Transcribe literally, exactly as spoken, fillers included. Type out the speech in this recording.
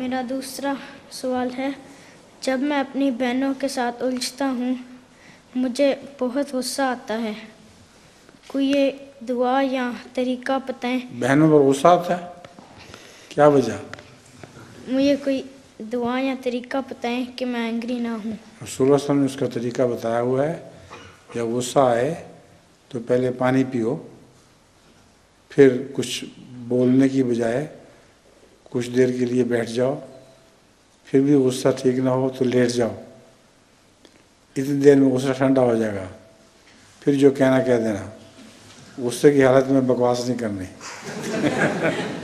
मेरा दूसरा सवाल है, जब मैं अपनी बहनों के साथ उलझता हूँ मुझे बहुत गुस्सा आता है, कोई ये दुआ या तरीका बताएं। बहनों पर गुस्सा आता है, क्या वजह? मुझे कोई दुआ या तरीका बताएं कि मैं एंग्री ना हूँ। रसूल वसल्लम ने उसका तरीका बताया हुआ है, जब गुस्सा आए तो पहले पानी पियो, फिर कुछ बोलने की बजाय कुछ देर के लिए बैठ जाओ, फिर भी गुस्सा ठीक ना हो तो लेट जाओ, इतनी देर में गुस्सा ठंडा हो जाएगा, फिर जो कहना कह देना, गुस्से की हालत में बकवास नहीं करनी।